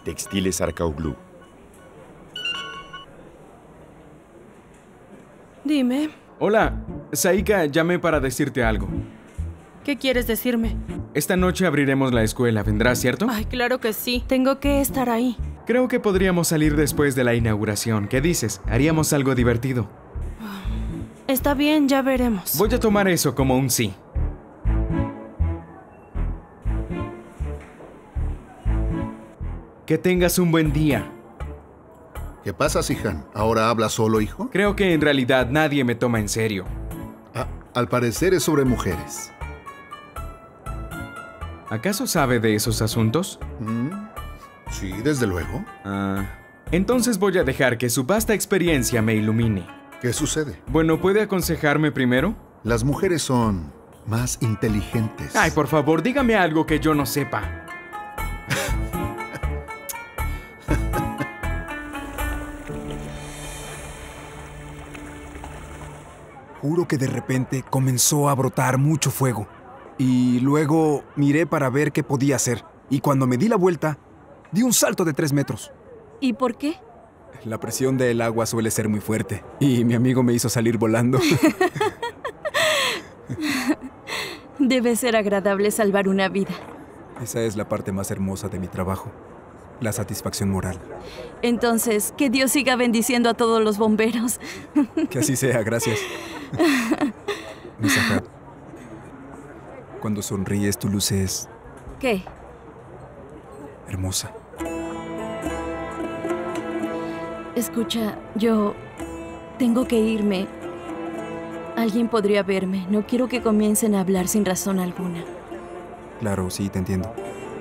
Textiles Arcauglu. Dime. Hola, Saika, llamé para decirte algo. ¿Qué quieres decirme? Esta noche abriremos la escuela, ¿vendrás, cierto? Ay, claro que sí. Tengo que estar ahí. Creo que podríamos salir después de la inauguración. ¿Qué dices? Haríamos algo divertido. Está bien, ya veremos. Voy a tomar eso como un sí. Que tengas un buen día. ¿Qué pasa, Sihan? ¿Ahora habla solo, hijo? Creo que en realidad nadie me toma en serio. Ah, al parecer es sobre mujeres. ¿Acaso sabe de esos asuntos? Sí, desde luego. Entonces voy a dejar que su vasta experiencia me ilumine. ¿Qué sucede? Bueno, ¿puede aconsejarme primero? Las mujeres son más inteligentes. Ay, por favor, dígame algo que yo no sepa. Juro que de repente comenzó a brotar mucho fuego. Y luego miré para ver qué podía hacer. Y cuando me di la vuelta, di un salto de 3 metros. ¿Y por qué? La presión del agua suele ser muy fuerte. Y mi amigo me hizo salir volando. Debe ser agradable salvar una vida. Esa es la parte más hermosa de mi trabajo. La satisfacción moral. Entonces, que Dios siga bendiciendo a todos los bomberos. Que así sea, gracias. Misahad, cuando sonríes, tu luz es ¿Qué? hermosa. Escucha, yo tengo que irme. Alguien podría verme. No quiero que comiencen a hablar sin razón alguna. Claro, sí, te entiendo.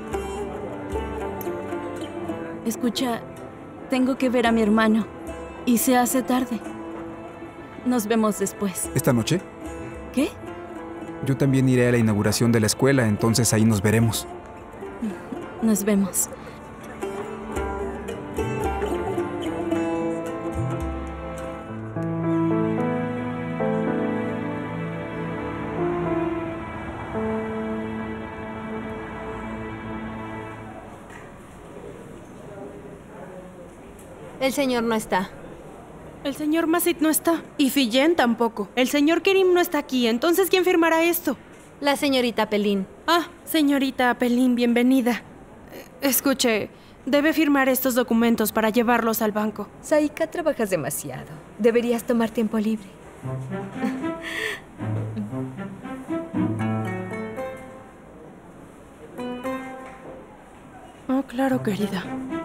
Escucha, tengo que ver a mi hermano. Y se hace tarde. Nos vemos después. ¿Esta noche? ¿Qué? Yo también iré a la inauguración de la escuela, entonces ahí nos veremos. Nos vemos. El señor no está. El señor Masit no está. Y Fillen tampoco. El señor Kerim no está aquí. Entonces, ¿quién firmará esto? La señorita Pelín. Ah, señorita Pelín, bienvenida. Escuche, debe firmar estos documentos para llevarlos al banco. Saika, trabajas demasiado. Deberías tomar tiempo libre. Oh, claro, querida.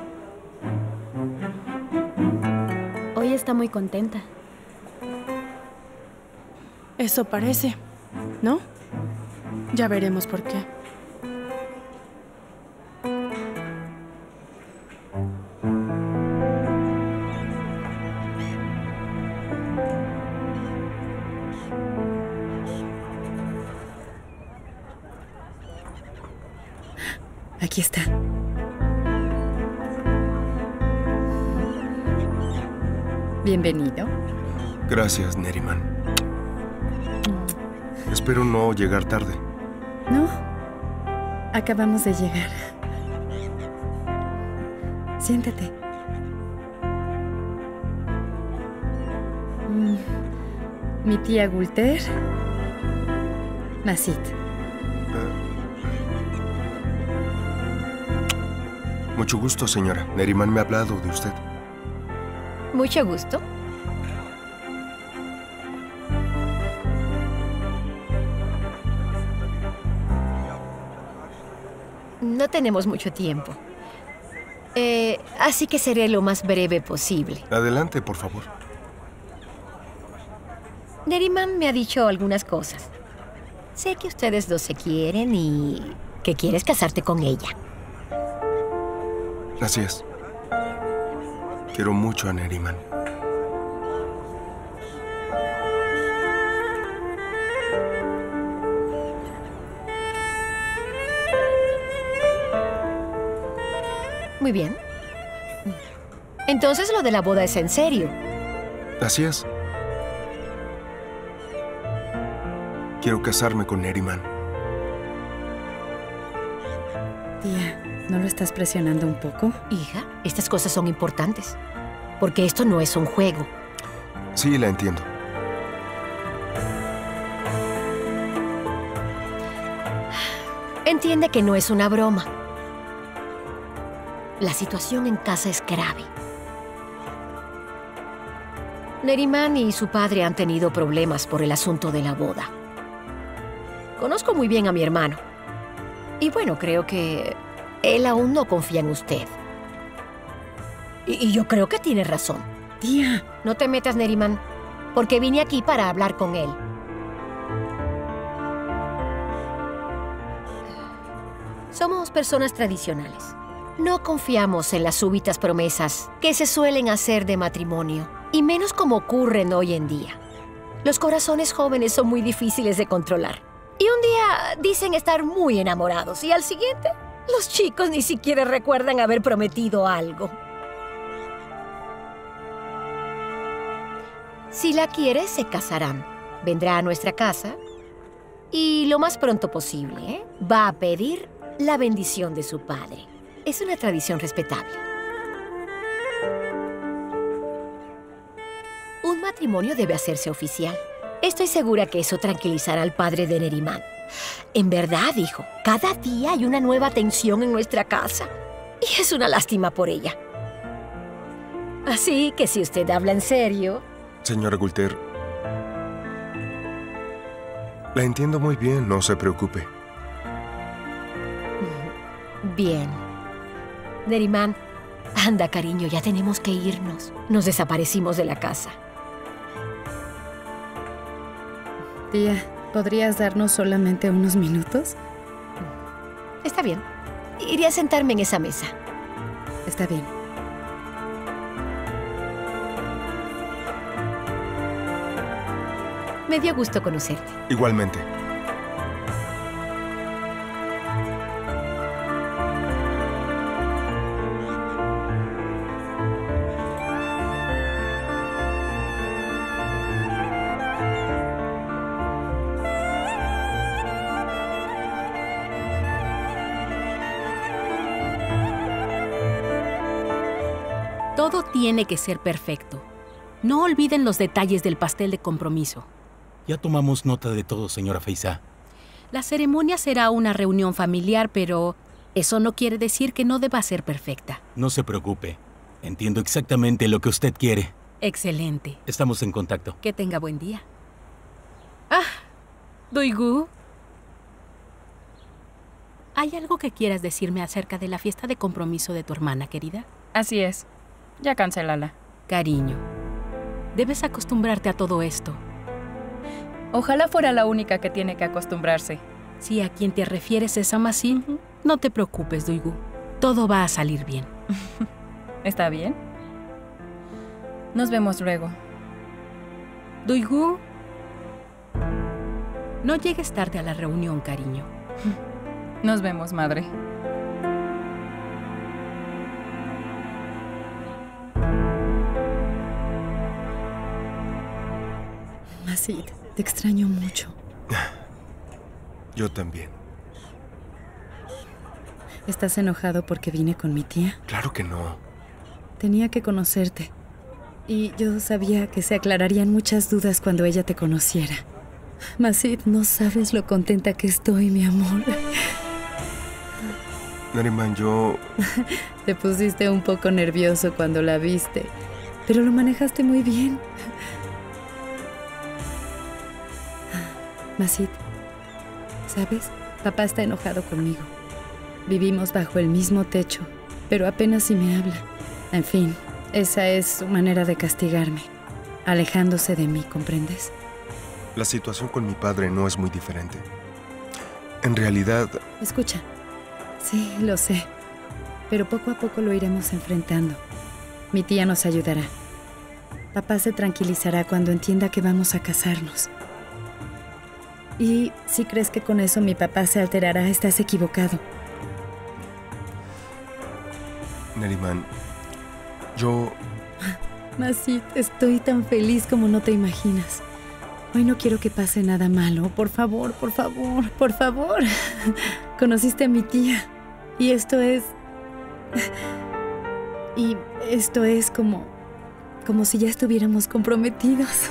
Hoy está muy contenta. Eso parece, ¿no? Ya veremos por qué. Aquí está. Bienvenido. Gracias, Neriman. Espero no llegar tarde. No, acabamos de llegar. Siéntate. Mi tía Gulter, Masit. Mucho gusto, señora. Neriman me ha hablado de usted. Mucho gusto. No tenemos mucho tiempo. Así que seré lo más breve posible. Adelante, por favor. Neriman me ha dicho algunas cosas. Sé que ustedes dos se quieren y que quieres casarte con ella. Así es. Quiero mucho a Neriman. Muy bien. Entonces lo de la boda es en serio. Así es. Quiero casarme con Neriman. Tía, ¿No lo estás presionando un poco? Hija, estas cosas son importantes. Porque esto no es un juego. Sí, la entiendo. Entiende que no es una broma. La situación en casa es grave. Neriman y su padre han tenido problemas por el asunto de la boda. Conozco muy bien a mi hermano. Y bueno, creo que él aún no confía en usted. Y yo creo que tiene razón. Tía. No te metas, Neriman, porque vine aquí para hablar con él. Somos personas tradicionales. No confiamos en las súbitas promesas que se suelen hacer de matrimonio, y menos como ocurren hoy en día. Los corazones jóvenes son muy difíciles de controlar. Y un día dicen estar muy enamorados, y al siguiente, los chicos ni siquiera recuerdan haber prometido algo. Si la quiere, se casarán. Vendrá a nuestra casa y lo más pronto posible, va a pedir la bendición de su padre. Es una tradición respetable. Un matrimonio debe hacerse oficial. Estoy segura que eso tranquilizará al padre de Neriman. En verdad, hijo, cada día hay una nueva tensión en nuestra casa. Y es una lástima por ella. Así que si usted habla en serio... Señora Gulter, la entiendo muy bien, no se preocupe. Bien. Neriman, anda, cariño, ya tenemos que irnos. Nos desaparecimos de la casa. Tía, ¿podrías darnos solamente unos minutos? Está bien. Iré a sentarme en esa mesa. Está bien. Me dio gusto conocerte. Igualmente. Todo tiene que ser perfecto. No olviden los detalles del pastel de compromiso. Ya tomamos nota de todo, señora Feizá. La ceremonia será una reunión familiar, pero eso no quiere decir que no deba ser perfecta. No se preocupe. Entiendo exactamente lo que usted quiere. Excelente. Estamos en contacto. Que tenga buen día. Ah, Doigu. ¿Hay algo que quieras decirme acerca de la fiesta de compromiso de tu hermana, querida? Así es. Ya cancélala. Cariño, debes acostumbrarte a todo esto. Ojalá fuera la única que tiene que acostumbrarse. Si a quien te refieres es a Masin, no te preocupes, Doigu. Todo va a salir bien. ¿Está bien? Nos vemos luego. Doigu, no llegues tarde a la reunión, cariño. Nos vemos, madre. Masid, te extraño mucho. Yo también. ¿Estás enojado porque vine con mi tía? Claro que no. Tenía que conocerte. Y yo sabía que se aclararían muchas dudas cuando ella te conociera. Masid, no sabes lo contenta que estoy, mi amor. Neriman, yo... Te pusiste un poco nervioso cuando la viste, pero lo manejaste muy bien. Masid, ¿sabes? Papá está enojado conmigo. Vivimos bajo el mismo techo, pero apenas si me habla. En fin, esa es su manera de castigarme, alejándose de mí, ¿comprendes? La situación con mi padre no es muy diferente. En realidad... Escucha, sí, lo sé, pero poco a poco lo iremos enfrentando. Mi tía nos ayudará. Papá se tranquilizará cuando entienda que vamos a casarnos. Y si crees que con eso mi papá se alterará, estás equivocado. Neriman, yo... Masid, estoy tan feliz como no te imaginas. Hoy no quiero que pase nada malo. Por favor, por favor, por favor. Conociste a mi tía. Y esto es Y esto es como si ya estuviéramos comprometidos.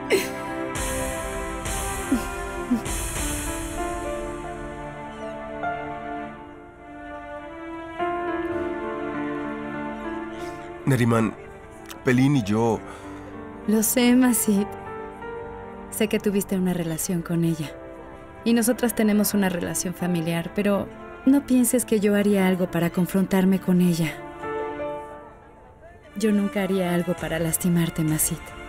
Neriman, Pelín y yo... Lo sé, Masit. Sé que tuviste una relación con ella. Y nosotras tenemos una relación familiar, pero no pienses que yo haría algo para confrontarme con ella. Yo nunca haría algo para lastimarte, Masit.